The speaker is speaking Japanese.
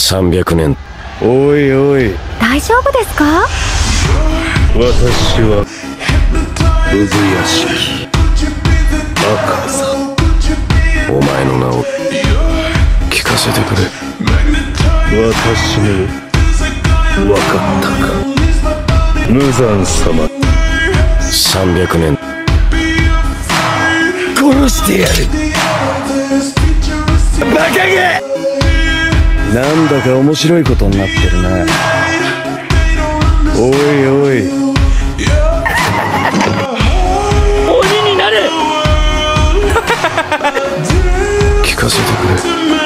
300年。 おいおい、 大丈夫ですか？ 私は産屋敷赤さ。 お前の名を聞かせてくれ。 私も分かったか、無惨様。 300年殺してやる。バカげ！なんだか面白いことになってるな。おいおい、 鬼になれ。 聞かせてくれ。